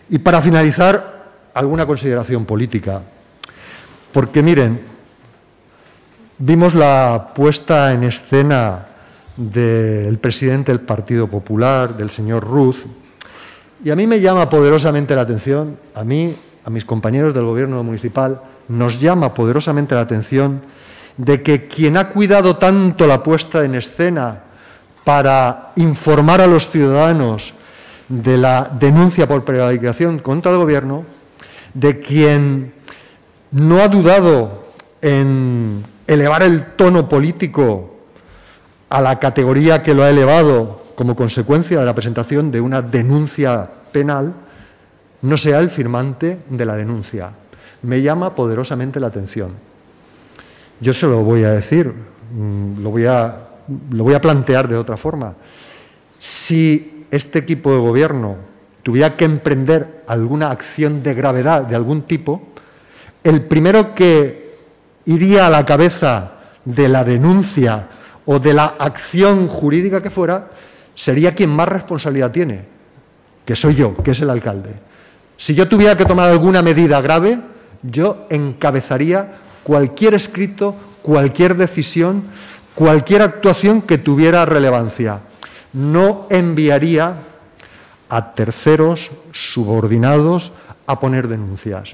Y para finalizar, alguna consideración política. Porque, miren, vimos la puesta en escena del presidente del Partido Popular, del señor Ruz, y a mí me llama poderosamente la atención, a mí, a mis compañeros del Gobierno municipal, nos llama poderosamente la atención de que quien ha cuidado tanto la puesta en escena para informar a los ciudadanos de la denuncia por prevaricación contra el Gobierno, de quien no ha dudado en elevar el tono político a la categoría que lo ha elevado como consecuencia de la presentación de una denuncia penal, no sea el firmante de la denuncia. Me llama poderosamente la atención. Yo se lo voy a decir, lo voy a plantear de otra forma. Si este equipo de gobierno tuviera que emprender alguna acción de gravedad de algún tipo, el primero que iría a la cabeza de la denuncia o de la acción jurídica que fuera, sería quien más responsabilidad tiene, que soy yo, que es el alcalde. Si yo tuviera que tomar alguna medida grave, yo encabezaría cualquier escrito, cualquier decisión, cualquier actuación que tuviera relevancia. No enviaría a terceros subordinados a poner denuncias.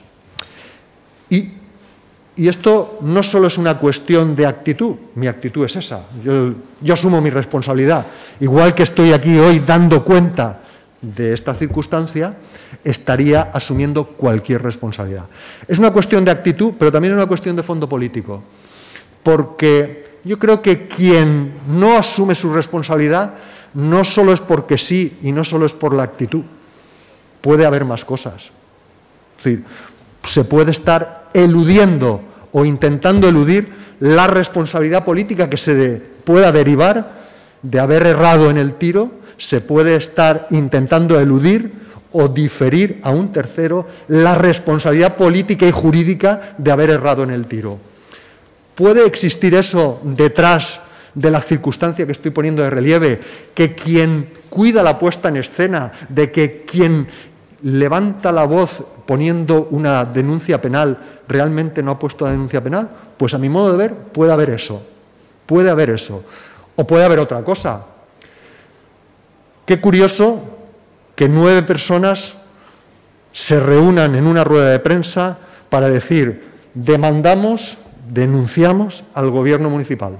Y esto no solo es una cuestión de actitud, mi actitud es esa, yo asumo mi responsabilidad. Igual que estoy aquí hoy dando cuenta de esta circunstancia, estaría asumiendo cualquier responsabilidad. Es una cuestión de actitud, pero también es una cuestión de fondo político, porque yo creo que quien no asume su responsabilidad no solo es porque sí y no solo es por la actitud, puede haber más cosas. Es decir, se puede estar eludiendo o intentando eludir la responsabilidad política que se pueda derivar de haber errado en el tiro, se puede estar intentando eludir o diferir a un tercero la responsabilidad política y jurídica de haber errado en el tiro. ¿Puede existir eso detrás de la circunstancia que estoy poniendo de relieve, que quien cuida la puesta en escena, de que quien levanta la voz poniendo una denuncia penal realmente no ha puesto la denuncia penal? Pues a mi modo de ver puede haber eso, o puede haber otra cosa. Qué curioso que 9 personas se reúnan en una rueda de prensa para decir: demandamos, denunciamos al Gobierno municipal.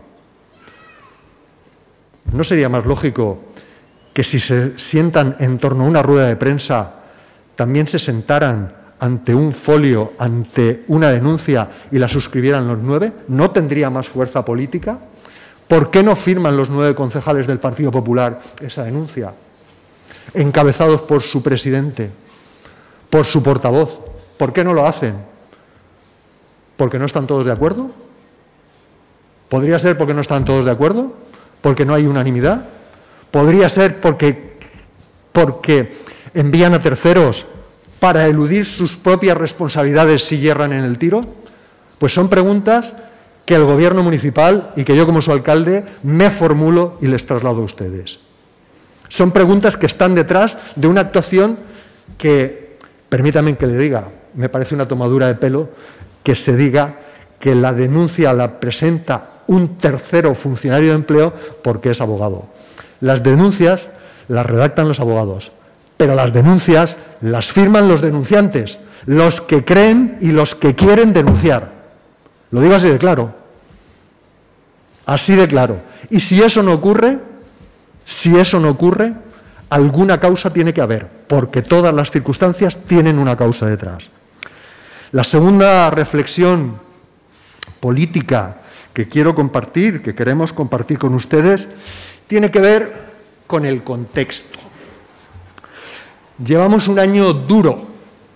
¿No sería más lógico que si se sientan en torno a una rueda de prensa también se sentaran ante un folio, ante una denuncia y la suscribieran los 9? ¿No tendría más fuerza política? ¿Por qué no firman los 9 concejales del Partido Popular esa denuncia, encabezados por su presidente, por su portavoz? ¿Por qué no lo hacen? ¿Porque no están todos de acuerdo? ¿Podría ser porque no están todos de acuerdo? ¿Porque no hay unanimidad? ¿Podría ser porque envían a terceros para eludir sus propias responsabilidades si yerran en el tiro? Pues son preguntas que el Gobierno municipal y que yo como su alcalde me formulo y les traslado a ustedes. Son preguntas que están detrás de una actuación que, permítanme que le diga, me parece una tomadura de pelo que se diga que la denuncia la presenta un tercero funcionario de empleo porque es abogado. Las denuncias las redactan los abogados, pero las denuncias las firman los denunciantes, los que creen y los que quieren denunciar. Lo digo así de claro. Así de claro. Y si eso no ocurre, alguna causa tiene que haber, porque todas las circunstancias tienen una causa detrás. La segunda reflexión política que quiero compartir, que queremos compartir con ustedes, tiene que ver con el contexto. Llevamos un año duro,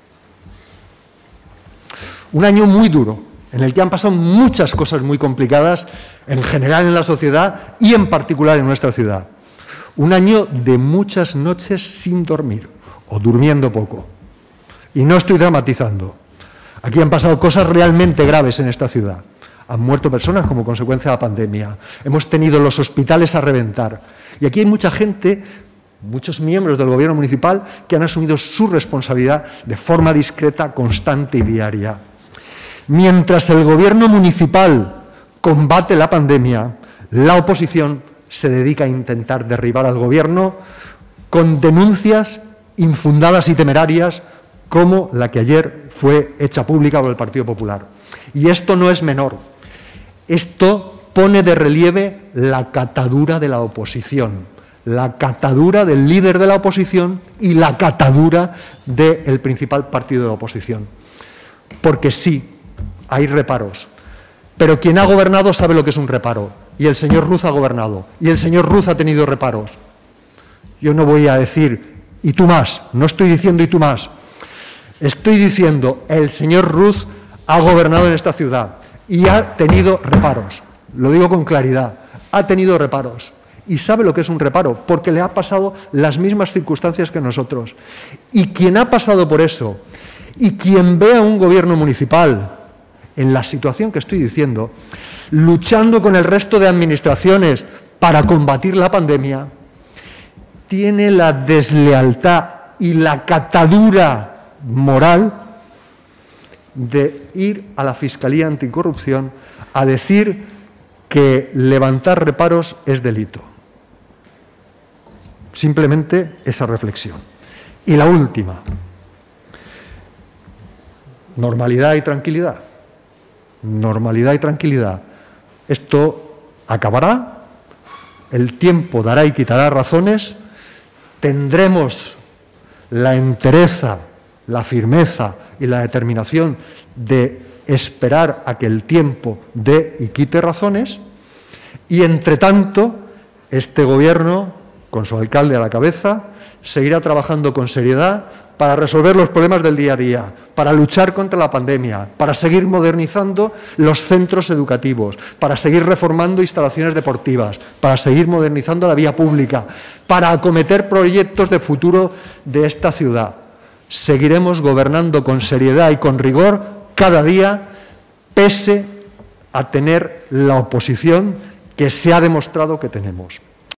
un año muy duro, en el que han pasado muchas cosas muy complicadas en general en la sociedad y en particular en nuestra ciudad. Un año de muchas noches sin dormir o durmiendo poco. Y no estoy dramatizando. Aquí han pasado cosas realmente graves en esta ciudad. Han muerto personas como consecuencia de la pandemia. Hemos tenido los hospitales a reventar. Y aquí hay mucha gente muchos miembros del gobierno municipal que han asumido su responsabilidad de forma discreta, constante y diaria. Mientras el gobierno municipal combate la pandemia, la oposición se dedica a intentar derribar al gobierno con denuncias infundadas y temerarias como la que ayer fue hecha pública por el Partido Popular. Y esto no es menor. Esto pone de relieve la catadura de la oposición, la catadura del líder de la oposición y la catadura del principal partido de la oposición. Porque sí, hay reparos, pero quien ha gobernado sabe lo que es un reparo, y el señor Ruz ha gobernado, y el señor Ruz ha tenido reparos. Yo no voy a decir, y tú más, no estoy diciendo y tú más, estoy diciendo, el señor Ruz ha gobernado en esta ciudad y ha tenido reparos, lo digo con claridad, ha tenido reparos. Y sabe lo que es un reparo, porque le ha pasado las mismas circunstancias que nosotros. Y quien ha pasado por eso, y quien ve a un gobierno municipal en la situación que estoy diciendo, luchando con el resto de administraciones para combatir la pandemia, tiene la deslealtad y la catadura moral de ir a la Fiscalía Anticorrupción a decir que levantar reparos es delito. Simplemente esa reflexión. Y la última, normalidad y tranquilidad. Normalidad y tranquilidad. Esto acabará, el tiempo dará y quitará razones, tendremos la entereza, la firmeza y la determinación de esperar a que el tiempo dé y quite razones, y entre tanto este gobierno, con su alcalde a la cabeza, seguirá trabajando con seriedad para resolver los problemas del día a día, para luchar contra la pandemia, para seguir modernizando los centros educativos, para seguir reformando instalaciones deportivas, para seguir modernizando la vía pública, para acometer proyectos de futuro de esta ciudad. Seguiremos gobernando con seriedad y con rigor cada día, pese a tener la oposición que se ha demostrado que tenemos.